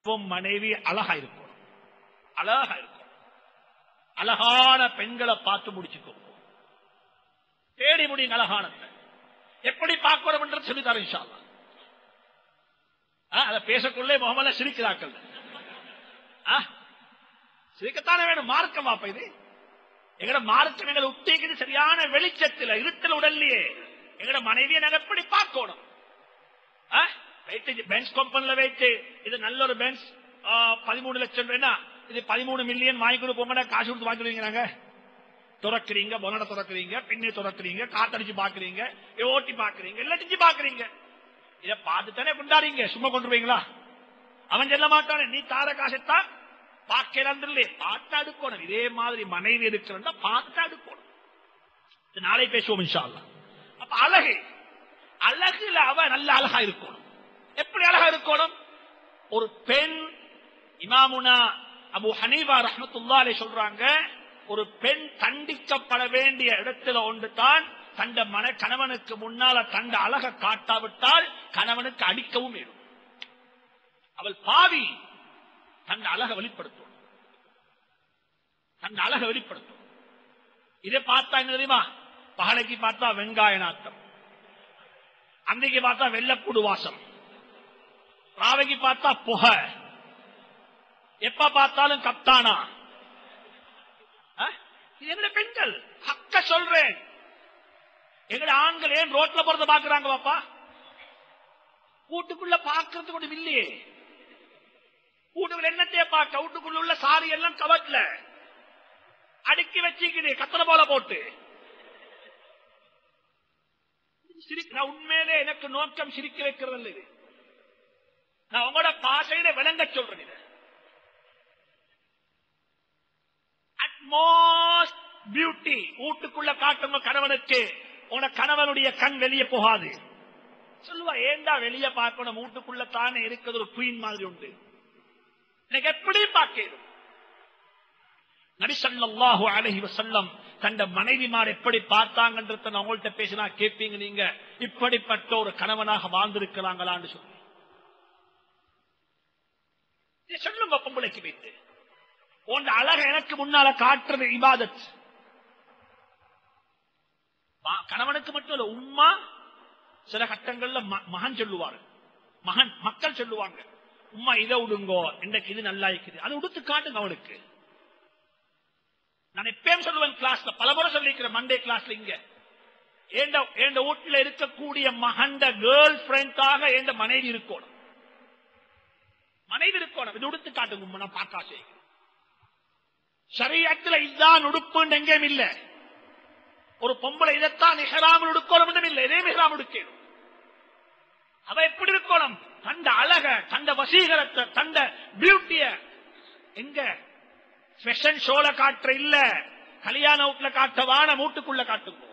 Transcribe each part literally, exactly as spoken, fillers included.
மனைவி அழகா இருக்கும், அழகா இருக்கும். அழகான பெண்களை பார்த்து முடிச்சுக்கோ, தேடி முடியுங்க. அழகான எப்படி பார்க்கணும் என்று சொல்லித்தாரு இன்ஷா அல்லாஹ். அதை பேசக்குள்ளே முகமது சிரிக்கிறாக்கள், சிரிக்கத்தானே வேணும். மார்க்கம் வாப்ப இது எங்கட மார்க்கம் எங்களை உத்தேகிது சரியான வெளிச்சத்தில் இருத்தல் உடல்லையே. எங்கட மனைவியை நாங்க எப்படி பார்க்கணும்? பென்ஸ் கம்பெனில வைத்து இது நல்ல ஒரு பென்ஸ் பதிமூணு லட்சம் வேணா இது பதிமூணு மில்லியன் வாங்கி கொடுப்போங்க, காசு கொடுத்து வாங்கிடுவீங்க. நாங்க துறக்குறீங்க, பொனட துறக்குறீங்க, பின்னே துறக்குறீங்க, காத்தடிச்சு பாக்குறீங்க, ஓட்டி பாக்குறீங்க, எல்லாத்தையும் பாக்குறீங்க. இதை பார்த்துத்தானே கொண்டாடுறீங்க. சும்மா கொண்டுருவீங்களா? அவன் சொல்ல மாட்டானே நீ தார காசத்தான் பார்க்கலாம், பார்த்து அடுக்கணும். இதே மாதிரி மனைவி இருக்கிறதா பார்த்து அடுக்கணும். நாளை பேசுவோம் இன்ஷா அல்லாஹ். அப்ப அழகு, அழகுல அவ நல்ல அழகா இருக்கணும். எப்படி அழகா இருக்கணும்? ஒரு பெண், இமாமுனா அபு ஹனீஃபா ரஹ்மத்துல்லாஹி அலைஹி சொல்றாங்க, ஒரு பெண் தண்டிக்கப்பட வேண்டிய இடத்துல ஒன்று தான் தண்ட மன கணவனுக்கு முன்னால தண்ட அழக காட்டாவிட்டால் கணவனுக்கு அடிக்கவும் வேணும். அவள் பாவி, தன் அழக வெளிப்படுத்தும், தன் அழக வெளிப்படுத்தும். இதை பார்த்தா என்ன தெரியுமா? பகலைக்கு பார்த்தா வெங்காய நாட்டம், அன்றைக்கு பார்த்தா வெள்ளப்பூடு வாசம், ராவைக்கு பார்த்தா புகை, எப்ப பார்த்தாலும் கப்தானா. இது பெண்கள் ஹக்க சொல்றேன். எங்க ஆண்கள் ஏன் ரோட்ல போறத பாக்குறாங்க பாப்பா? வீட்டுக்குள்ள பாக்குறது கூட இல்லையே. வீட்டுக்குள்ள என்னத்தையே பார்க்க, வீட்டுக்குள்ள உள்ள சாரி எல்லாம் கவட்ல அடுக்கி வச்சுக்குது கத்தனை போல போட்டு. நான் உண்மையிலே எனக்கு நோக்கம் சிரிக்க வைக்கிறது இல்லை. இது நான் உங்களோட பாசையில விளங்க சொல்றேன். இது அட்மோஸ்ட் பியூட்டி வீட்டுக்குள்ள காட்டுங்க கணவனுக்கு. உன கணவனுடைய கண் வெளியே போகாது. சொல்லுவா ஏண்டா வெளியே பார்க்கணும், வீட்டுக்குள்ள தானே இருக்கிறது ஒரு குயின் மாதிரி உண்டு. எனக்கு எப்படி பார்க்கணும்? நபி ஸல்லல்லாஹு அலைஹி வஸல்லம் தந்த மனைவிமார் எப்படி பார்த்தாங்கன்றத நான் உங்கள்கிட்ட பேசினா கேட்பீங்க நீங்க. இப்படிப்பட்ட ஒரு கணவனாக வாழ்ந்திருக்கிறாங்களான்னு சொல்லி சொல்லுங்க. பொம்பளைக்கு வைத்து உன் அழக எனக்கு முன்னால காட்டுறது இபாதத். கணவனுக்கு மட்டும் இல்ல, உம்மா சில கட்டங்கள்ல மகன் சொல்லுவாரு, மகன் மக்கள் சொல்லுவாங்க, உம்மா இதை உடுங்கோ, இன்றைக்கு இது நல்லா இருக்குது, அதை உடுத்து காட்டுங்க அவனுக்கு. நான் எப்பயும் சொல்லுவேன், கிளாஸ்ல பலமுறை சொல்லிக்கிறேன், மண்டே கிளாஸ்ல இங்க என் வீட்டுல இருக்கக்கூடிய மகண்ட கேர்ள் ஃபிரெண்டாக என் மனைவி இருக்கணும், மனைவி இருக்கணும். இது உடுத்து காட்டுங்க, நான் பார்க்கா செய்ய. ஷரியத்துல இதுதான் உடுப்புன்னு எங்கேயும் இல்ல. ஒரு பொம்பளை இதைத்தான் இஹ்ராம் உடுக்கணும் இல்லை, இதே இஹ்ராம் உடுக்கணும். அவ எப்படி இருக்கணும்? தந்த அழக, தந்த வசீகரத்தை, தந்த பியூட்டிய எங்க ஃபேஷன் ஷோல காட்டுற இல்ல, கல்யாண வீட்டுல காட்டவான மூட்டுக்குள்ள காட்டுங்க.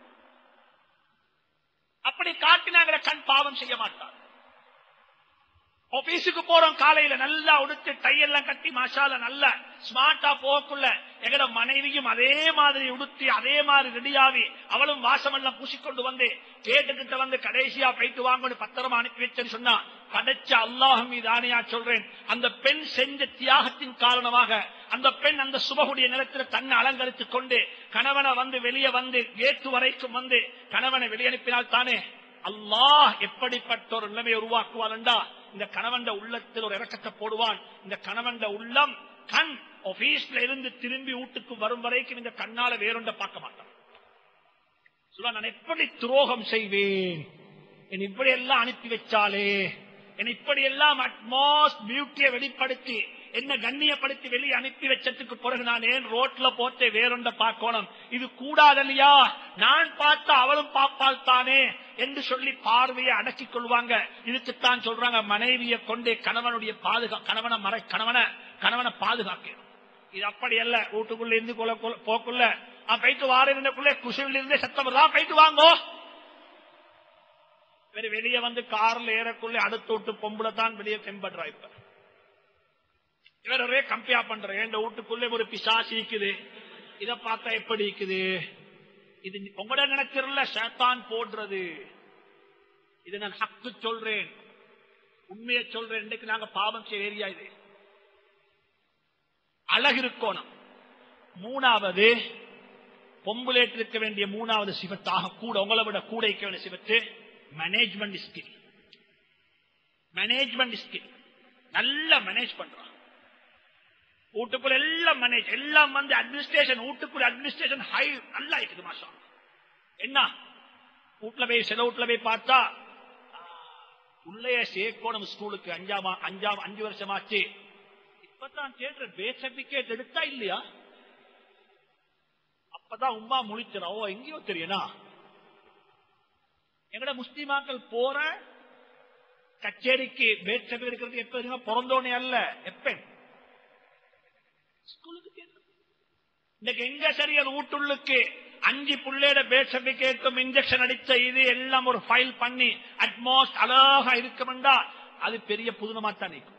அப்படி காட்டினாங்கிற கண் பாவம் செய்ய மாட்டார். ஆபீஸுக்கு போறோம் காலையில நல்லா உடுத்து டையெல்லாம் கட்டி மசாலா நல்ல ஸ்மார்ட்டா போக்குள்ள எங்கட மனைவியும் அதே மாதிரி உடுத்தி அதே மாதிரி ரெடியாவி அவளும் வாசம் எல்லாம் பூசிக்கொண்டு வந்து கேட்டுக்கிட்ட வந்து கடைசியா போயிட்டு வாங்கன்னு பத்திரமா அனுப்பி வச்சேன்னு சொன்னா படைச்ச அல்லாஹ் மீது ஆணையா சொல்றேன், அந்த பெண் செஞ்ச தியாகத்தின் காரணமாக அந்த பெண் அந்த சுபகுடைய நிலத்தில் தன்னை அலங்கரித்துக் கொண்டு கணவனை வந்து வெளியே வந்து கேட்டு வரைக்கும் வந்து கணவனை வெளியனுப்பினால் தானே அல்லாஹ் எப்படிப்பட்ட ஒரு நிலைமையை உருவாக்குவான் என்றா இந்த கணவன் உள்ளத்தில் ஒரு இறக்கத்தை போடுவான். இந்த கணவன் உள்ளம் கண் ஆபீஸ்ல இருந்து திரும்பி வீட்டுக்கு வரும் வரைக்கும் இந்த கண்ணால வேறொண்ட பார்க்க மாட்டான். சொல்ல நான் எப்படி துரோகம் செய்வேன், என் இப்படி எல்லாம் அனுப்பி வச்சாலே, என் இப்படி எல்லாம் அட்மோஸ்ட் பியூட்டியை வெளிப்படுத்தி என்ன கண்ணியப்படுத்தி வெளியே அனுப்பி வச்சதுக்கு பிறகு நான் ஏன் ரோட்ல போட்டு வேறொண்ட பார்க்கணும்? இது கூடாதல்லையா? நான் பார்த்த அவளும் பார்ப்பாள் தானே என்று சொல்லி பார்வையை அடக்கிக் கொள்வாங்க. இதுக்குத்தான் சொல்றாங்க மனைவியை கொண்டு கணவனுடைய பாதுகா கணவனை மறை கணவனை கணவனை பாதுகாக்கணும். இது அப்படி அல்ல. வீட்டுக்குள்ள இருந்து போக்குள்ள போயிட்டு வாரக்குள்ளே குசிவில் இருந்தே சத்தம் தான் போயிட்டு வாங்கோ. வெளியே வந்து கார்ல ஏறக்குள்ளே அடுத்து விட்டு பொம்பளை தான் வெளியே தென்படுறா. இப்ப இவர் ஒரே கம்பேர் பண்ற, என் வீட்டுக்குள்ளே ஒரு பிசாசு இருக்குது, இதை பார்த்தா எப்படி இருக்குது? இது உங்களோட நினைச்சிடல, ஷைத்தான் போடுறது. இது நான் ஹக்கு சொல்றேன். உண்மையை சொல்ற இன்றைக்கு நாங்க பாவம் செய்ய ஏரியா இது. அழகு இருக்கோணும். மூணாவது பொம்புலேட் இருக்க வேண்டிய மூணாவது சிவத்தாக கூட உங்களை விட கூட இருக்க வேண்டிய சிவத்து மேனேஜ்மெண்ட் ஸ்கில். மேனேஜ்மெண்ட் ஸ்கில் நல்லா மேனேஜ் பண்றான். வீட்டுக்குள்ள எல்லாம் மேனேஜ் எல்லாம் வந்து அட்மினிஸ்ட்ரேஷன் வீட்டுக்குள்ள அட்மினிஸ்ட்ரேஷன் ஹை நல்லா இருக்குது மாஷா. என்ன வீட்டுல போய் சில வீட்டுல போய் பார்த்தா உள்ளே சேர்க்கணும் ஸ்கூலுக்கு அஞ்சாம் அஞ்சாம் அஞ்சு வருஷமாச்சு. இப்பதான் கேட்ட பேட் சர்டிபிகேட் எடுத்தா இல்லையா? அப்பதான் உமா முழிச்சிட ஓ எங்கேயோ தெரியனா. எங்கட முஸ்லிமாக்கள் போற கச்சேரிக்கு பேட் சர்டிபிகேட் எடுக்கிறது எப்ப தெரியுமா? பிறந்தோனே அல்ல, எப்ப ஸ்கூலுக்கு. இன்னைக்கு எங்க சரியா வீட்டுள்ளுக்கு அஞ்சு புள்ளையோட பேட் சர்டிபிகேட்டும் இன்ஜெக்ஷன் அடிச்ச இது எல்லாம் ஒரு ஃபைல் பண்ணி அட்மோஸ்ட் அழகா இருக்குமெண்டா அது பெரிய புதுனமா தான் இருக்கும்.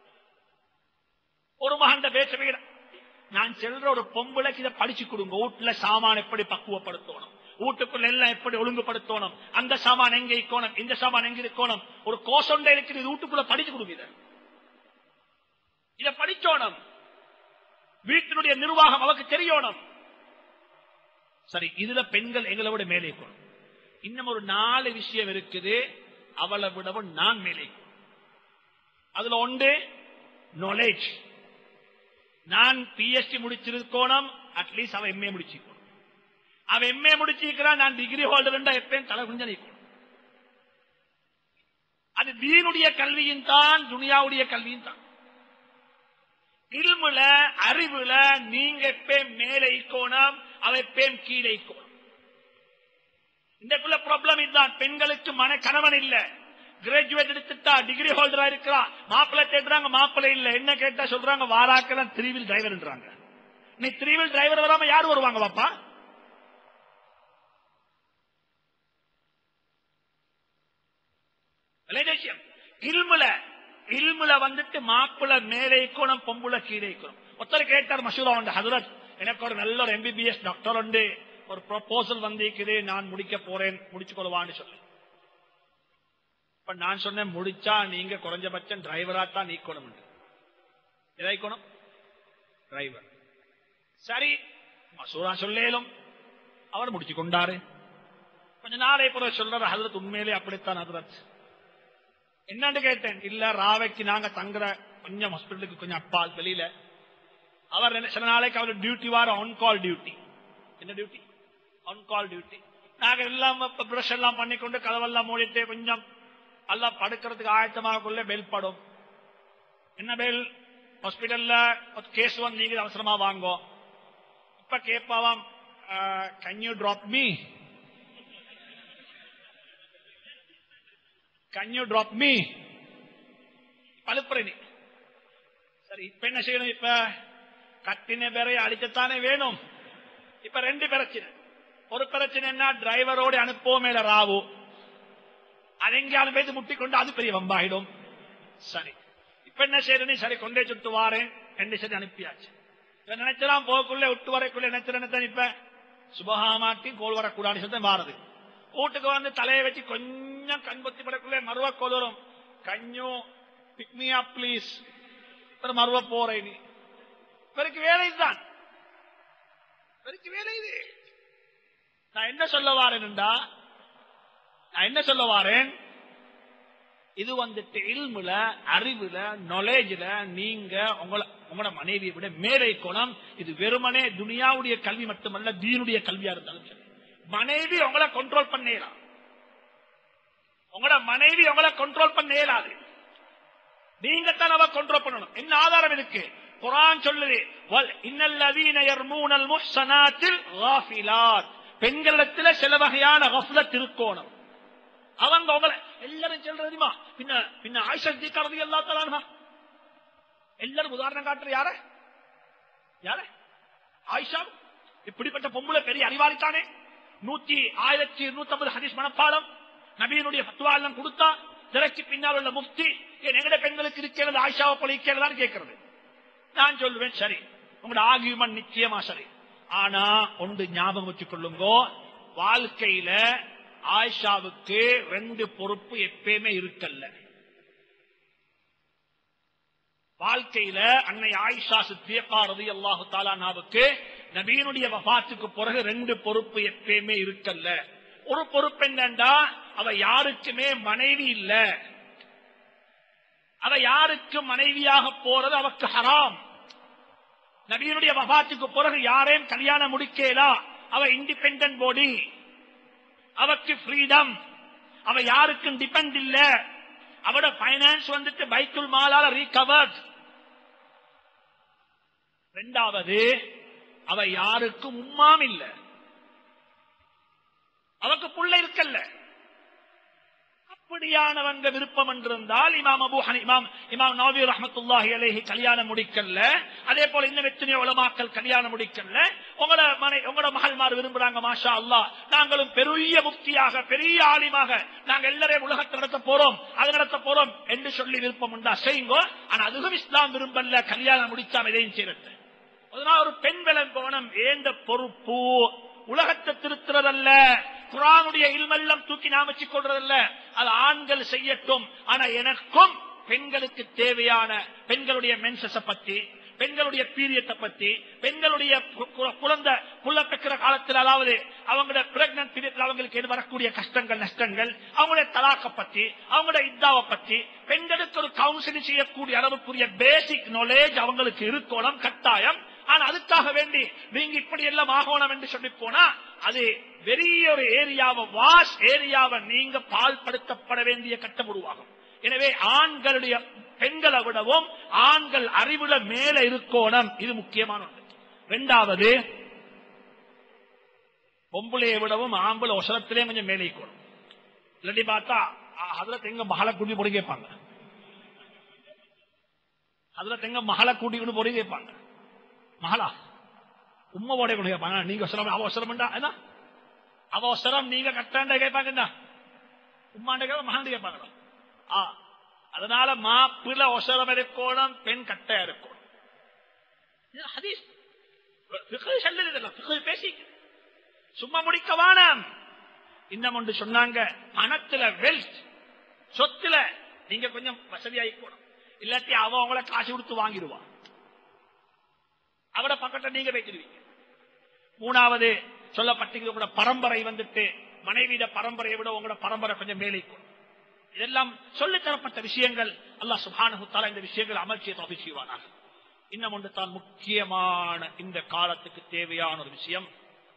ஒரு மகன் பேட் சர்டிபிகேட் நான் செல்ற ஒரு பொம்பளைக்கு இதை படிச்சு கொடுங்க. வீட்டுல சாமான் எப்படி பக்குவப்படுத்தணும், வீட்டுக்குள்ள எல்லாம் எப்படி ஒழுங்குபடுத்தணும், அந்த சாமான் எங்க இருக்கணும், இந்த சாமான் எங்க இருக்கணும், ஒரு கோசொண்டை இருக்குது வீட்டுக்குள்ள படிச்சு கொடுங்க. இதை படிச்சோணும். வீட்டினுடைய நிர்வாகம் அவருக்கு தெரியணும். சரி, இதுல பெண்கள் எங்களை விட மேலே இருக்கணும். இன்னும் ஒரு நாலு விஷயம் இருக்குது அவளை விடவும் நான் மேலே. அதுல ஒன்று நாலேஜ். நான் பிஎஸ்டி முடிச்சிருக்கோம், அட்லீஸ்ட் அவன் எம்ஏ முடிச்சிருக்கணும். அவன் எம்ஏ முடிச்சிருக்கிறான், நான் டிகிரி ஹோல்டர் எப்பயும் தலை குஞ்ச நிற்கணும். அது தீனுடைய கல்வியின் தான், துனியாவுடைய கல்வியின் தான். இல்முல அறிவுல நீங்க எப்பயும் மேலே இருக்கணும், அவ எப்பயும் கீழே இருக்கணும். இந்தக்குள்ள ப்ராப்ளம் இதுதான். பெண்களுக்கு மன கணவன் இல்ல, கிராஜுவேட் எடுத்துட்டா டிகிரி ஹோல்டரா இருக்கிறா, மாப்பிள்ளை தேடுறாங்க, மாப்பிள்ளை இல்ல. என்ன கேட்டா சொல்றாங்க வாராக்கெல்லாம் த்ரீ வீல் டிரைவர். நீ த்ரீ வீல் டிரைவர் வராம யாரு வருவாங்க பாப்பா? இல்முல இல்முல வந்துட்டு மாப்பிள்ளை மேலே இருக்கணும், பொம்புல கீழே இருக்கணும். ஒருத்தர் கேட்டார் மசூரா உண்டு, ஹதரத் எனக்கு ஒரு நல்ல ஒரு எம்பிபிஎஸ் டாக்டர் உண்டு, ஒரு ப்ரொபோசல் வந்திருக்குது, நான் முடிக்க போறேன், முடிச்சு கொள்வான்னு சொல்லு. இப்ப நான் சொன்னேன் முடிச்சா நீங்க குறைஞ்சபட்சம் டிரைவரா தான் நீக்கணும். எதாய்க்கணும் டிரைவர். சரி மசூரா சொல்லேலும் அவர் முடிச்சு கொண்டாரு. கொஞ்ச நாளை பிற சொல்ற ஹதரத் உண்மையிலே அப்படித்தான் ஹதரத். என்னன்னு கேட்டேன். இல்ல ராவைக்கு நாங்க தங்குற கொஞ்சம் ஹாஸ்பிட்டலுக்கு கொஞ்சம் அப்பால் வெளியில. அவர் சில நாளைக்கு அவர் டியூட்டி வார ஆன் கால் டியூட்டி. என்ன டியூட்டி? On call duty. நாங்க எல்லாம் பிரஷ் எல்லாம் பண்ணிக்கொண்டு கதவெல்லாம் மூடிட்டு கொஞ்சம் எல்லாம் படுக்கிறதுக்கு ஆயத்தமாக பெல் படும். என்ன பெல்? ஹாஸ்பிட்டல்ல கேஸ் வந்து நீங்க அவசரமா வாங்கோ. இப்ப கேட்பாவாம், can you drop me, can you drop me பழுப்புறேன். சரி இப்ப என்ன செய்யணும்? இப்ப கட்டின பேரை அடிக்கத்தானே வேணும். இப்ப ரெண்டு பிரச்சனை. ஒரு பிரச்சனை என்ன, டிரைவரோட அனுப்பவும் மேல ராவு, அது எங்கேயாலும் போய் முட்டிக்கொண்டு அது பெரிய வம்பாயிடும். சரி இப்ப என்ன செய்யறேன்னு, சரி கொண்டே சுட்டு வாரேன் ரெண்டு சரி அனுப்பியாச்சு. இப்ப நினைச்சலாம் போக்குள்ள விட்டு வரைக்குள்ள நினைச்சிருந்தேன். இப்ப சுபகாமாட்டி கோல் வரக்கூடாது சொல்லி வாரது. வீட்டுக்கு வந்து தலையை வச்சு கொஞ்சம் கண்பொத்தி படக்குள்ள மருவ கோல் வரும். கஞ்சோ பிக்மியா பிளீஸ், மருவ போறேன். இவருக்கு வேலை தான், இவருக்கு வேலை இது. நான் என்ன சொல்ல வாரேன்டா, நான் என்ன சொல்ல வாரேன், இது வந்துட்டு இல்முல அறிவுல நாலேஜ்ல நீங்க உங்களை உங்களோட மனைவியை விட மேலே கோணம். இது வெறுமனே துனியாவுடைய கல்வி மட்டுமல்ல, தீனுடைய கல்வியா இருந்தாலும் சரி. மனைவி உங்களை கண்ட்ரோல் பண்ணலாம், உங்களோட மனைவி உங்களை கண்ட்ரோல் பண்ண இயலாது. நீங்க தான் அவ கண்ட்ரோல் பண்ணணும். என்ன ஆதாரம் இருக்கு? குர்ஆன் சொல்லுது, இன்னல்லதீன யர்மூனல் முஹ்ஸனாத்தில் காஃபிலாத். பெண்களிடத்தில் சில வகையான கஃப்லத் இருக்கணும். அவங்க உங்களை எல்லாரும் சொல்றதுமா பின்ன பின்ன ஆயிஷா சித்திகா ரலியல்லாஹு தஆலா அன்ஹா எல்லாரும் உதாரணம் காட்டுற யார யார ஆயிஷா. இப்படிப்பட்ட பொம்பளை பெரிய அறிவாளித்தானே. நூத்தி ஆயிரத்தி இருநூத்தி ஐம்பது ஹதீஸ் மனப்பாடம், நபியினுடைய ஃபத்வா எல்லாம் கொடுத்தா, திரைக்கு பின்னால் உள்ள முஃப்தி எங்கட பெண்களுக்கு இருக்கிறது ஆயிஷாவை போல இருக்கிறதான்னு கேட்கிறது. நான் சொல்லுவேன் சரி, உங்களோட ஆர்கியூமெண்ட் நிச்சயமா சரி. ஆனா ஒன்று ஞாபகம் வச்சுக் கொள்ளுங்கோ, வாழ்க்கையில ஆயிஷாவுக்கு ரெண்டு பொறுப்பு எப்பயுமே இருக்கல்ல. வாழ்க்கையில அன்னை ஆயிஷா சித்தியக்கா ரலியல்லாஹு தஆலா அன்ஹாவுக்கு நபியினுடைய வஃபாத்துக்கு பிறகு ரெண்டு பொறுப்பு எப்பயுமே இருக்கல்ல. ஒரு பொறுப்பு என்னண்டா, அவ யாருக்குமே மனைவி இல்ல, அவ யாருக்கு மனைவியாக போறது அவக்கு ஹராம். நபியினுடைய வஃபாத்துக்கு பிறகு யாரையும் கல்யாணம் முடிக்கலா, அவ இண்டிபெண்டன்ட் பாடி, அவக்கு ஃப்ரீடம், அவ யாருக்கும் டிபெண்ட் இல்ல, அவட பைனான்ஸ் வந்துட்டு பைத்துல் மாலால ரீகவர்ட். இரண்டாவது, அவ யாருக்கும் உம்மாம் இல்ல, அவக்கு புள்ள இருக்கல்ல. அப்படியானவங்க விருப்பம் என்றிருந்தால் இமாம் அபூ ஹனீஃபா இமாம் நவவி ரஹ்மத்துல்லாஹி அலைஹி கல்யாணம் முடிக்கல. அதே போல இன்னும் எத்தனையோ உலமாக்கள் கல்யாணம் முடிக்கல. உங்களோட மனை உங்களோட மகள்மார் விரும்புறாங்க, மாஷா அல்லாஹ், நாங்களும் பெரிய முஃப்தியாக பெரிய ஆலிமாக நாங்க எல்லாரையும் உலகத்தை நடத்த போறோம், அது நடத்த போறோம் என்று சொல்லி விருப்பம் உண்டா செய்யுங்க. ஆனா அதுவும் இஸ்லாம் விரும்பல, கல்யாணம் முடிச்சா எதையும் செய்யறது. அதனால ஒரு பெண் விளங்கோணம் ஏந்த பொறுப்பு உலகத்தை திருத்துறதல்ல, குர்ஆனுடைய இல்மெல்லாம் தூக்கி நாம வச்சுக் கொள்றதல்ல, அது ஆண்கள் செய்யட்டும். ஆனா எனக்கும் பெண்களுக்கு தேவையான பெண்களுடைய மென்சஸ பத்தி, பெண்களுடைய பீரியட்டை பத்தி, பெண்களுடைய குழந்தை புள்ள பெக்கிற காலத்தில், அதாவது அவங்களுடைய பிரெக்னன்ட் பீரியட்ல அவங்களுக்கு வரக்கூடிய கஷ்டங்கள் நஷ்டங்கள், அவங்களுடைய தலாக்க பத்தி, அவங்களுடைய இத்தாவை பத்தி, பெண்களுக்கு ஒரு கவுன்சிலிங் செய்யக்கூடிய அளவுக்குரிய பேசிக் நாலேஜ் அவங்களுக்கு இருக்கணும் கட்டாயம். ஆனா அதுக்காக வேண்டி நீங்க இப்படி எல்லாம் ஆகணும் என்று சொல்லி போனா அது பெரிய ஒரு ஏரியாவை, வாஷ் ஏரியாவை நீங்க பால்படுத்தப்பட வேண்டிய கட்டம் உருவாகும். எனவே ஆண்களுடைய பெண்களை விடவும் ஆண்கள் அறிவுல மேல இருக்கோணம், இது முக்கியமான ஒன்று. இரண்டாவது, பொம்பளையை விடவும் ஆம்பளை ஒசரத்திலே கொஞ்சம் மேலே இருக்கணும். இல்லாட்டி பார்த்தா அதுல தெங்க மகளை கூட்டி பொடி கேட்பாங்க, அதுல தெங்க மகளை கூட்டிக்கொண்டு பொடி கேட்பாங்க. மகளா உம்மோட கொண்டு கேட்பாங்க, நீங்க அவசரம் அவசரம் என்ன அவசரம் நீங்க கட்டாண்ட கேட்பாங்க, என்ன உம்மாண்ட கேட்பா மகாண்ட கேட்பாங்களா? அதனால மாப்பிள்ள அவசரம் இருக்கணும், பெண் கட்டா இருக்கணும். பேசி சும்மா முடிக்க வானம். இன்னும் ஒன்று சொன்னாங்க, பணத்துல வெல்த் சொத்துல நீங்க கொஞ்சம் வசதியாயிக்கணும், இல்லாட்டி அவ அவங்கள காசு கொடுத்து வாங்கிடுவான், அவட பக்கத்தை நீங்க வைக்கிறீங்க. மூணாவது சொல்லப்பட்ட பரம்பரை வந்துட்டு மனைவியிட பரம்பரையை விட உங்களோட பரம்பரை கொஞ்சம் மேலே. இதெல்லாம் சொல்லித்தரப்பட்ட விஷயங்கள். அல்லாஹ் சுப்ஹானஹு தஆலா இந்த விஷயங்கள் அமல்சிய தௌஃபீக் செய்வானாக. இன்னும் ஒன்று தான் முக்கியமான இந்த காலத்துக்கு தேவையான ஒரு விஷயம்.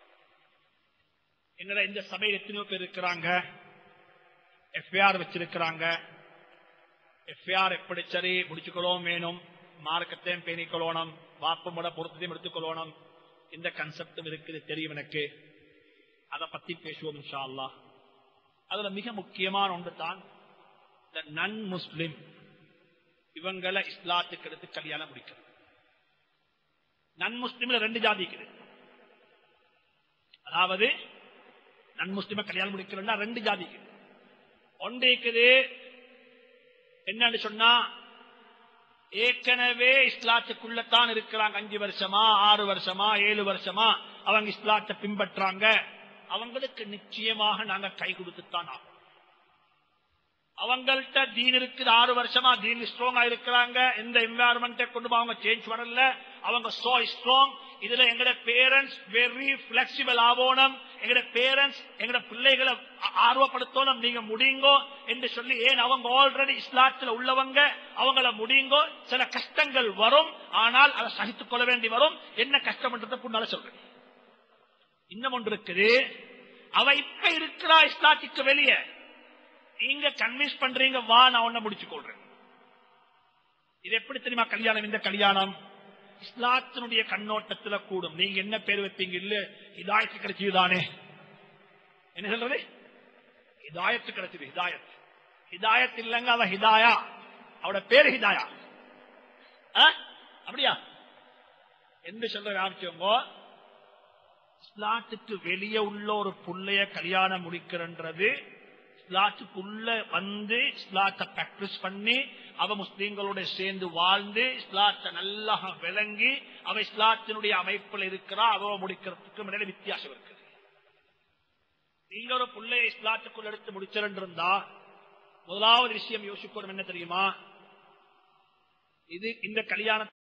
எங்களை இந்த சபையில் எத்தனையோ பேர் இருக்கிறாங்க, எஃப்ஐஆர் வச்சிருக்கிறாங்க. எஃப்ஐஆர் எப்படி சரி முடிச்சுக்கொள்ளவும் வேணும், மார்க்கத்தையும் பேணிக்கொள்ளணும், வாப்பமோட பொருத்தத்தையும் எடுத்துக்கொள்ளணும். இந்த கன்செப்டும் இருக்குது, தெரியும் எனக்கு. அதை பத்தி பேசுவோம் இன்ஷா அல்லாஹ். அதுல மிக முக்கியமான ஒன்று தான் இந்த நன் முஸ்லிம் இவங்களை இஸ்லாத்துக்கு எடுத்து கல்யாணம் முடிக்கிறது. நன் முஸ்லிம்ல ரெண்டு ஜாதி இருக்குது. அதாவது நன் முஸ்லிம கல்யாணம் முடிக்கிறா ரெண்டு ஜாதி இருக்குது. ஒன்று இருக்குது என்னன்னு சொன்னா, ஏற்கனவே இஸ்லாத்துக்குள்ளத்தான் இருக்கிறாங்க, அஞ்சு வருஷமா ஆறு வருஷமா ஏழு வருஷமா அவங்க இஸ்லாத்தை பின்பற்றாங்க. அவங்களுக்கு நிச்சயமாக நாங்க கை கொடுத்துத்தான் ஆகும். அவங்கள்ட்ட தீன் இருக்குது, ஆறு வருஷமா தீன் ஸ்ட்ராங்கா இருக்கிறாங்க, எந்த என்வாயர்மெண்ட்டை கொண்டு அவங்க சேஞ்ச் வரல, அவங்க சோ ஸ்ட்ராங். இதுல எங்கட பேரண்ட்ஸ் வெரி பிளெக்சிபிள் ஆகணும், எங்கட பேரண்ட்ஸ் எங்கட பிள்ளைகளை ஆர்வப்படுத்தணும், நீங்க முடியுங்கோ என்று சொல்லி. ஏன் அவங்க ஆல்ரெடி இஸ்லாத்துல உள்ளவங்க, அவங்கள முடியுங்கோ. சில கஷ்டங்கள் வரும், ஆனால் அதை சகித்துக் கொள்ள வேண்டி வரும். என்ன கஷ்டம்ன்றதை புண்ணால சொல்றேன். இன்னும் ஒன்று இருக்குது, அவ இப்ப இருக்கிறா இஸ்லாத்துக்கு வெளியே, நீங்க கன்வின்ஸ் பண்றீங்க, வா நான் ஒன்ன முடிச்சு கொள்றேன். இது எப்படி தெரியுமா கல்யாணம்? இந்த கல்யாணம் இஸ்லாத்தினுடைய கண்ணோட்டத்தில் கூடும். நீங்க என்ன பேர் வைப்பீங்க? இல்ல ஹிதாயத்து கிடைச்சதுதானே. என்ன சொல்றது? ஹிதாயத்து கிடைச்சது. ஹிதாயத் ஹிதாயத் இல்லங்க, அவ ஹிதாயா, அவட பேரு ஹிதாயா. அப்படியா என்று சொல்ற ஆரம்பிச்சவங்க, இஸ்லாத்துக்கு வெளியே உள்ள ஒரு புள்ளைய கல்யாணம் முடிக்கிறது, இஸ்லாத்துக்குள்ள வந்து இஸ்லாத்தை பிராக்டிஸ் பண்ணி அவ முஸ்லீம்களோட சேர்ந்து வாழ்ந்து இஸ்லாத்தை நல்லா விளங்கி அவ இஸ்லாத்தினுடைய அமைப்பில் இருக்கிறா, அவ முடிக்கிறதுக்கு முன்னாடி வித்தியாசம் இருக்குது. நீங்க ஒரு புள்ளைய இஸ்லாத்துக்குள்ள எடுத்து முடிச்சிருந்தா முதலாவது விஷயம் யோசிக்கணும் என்ன தெரியுமா? இது இந்த கல்யாண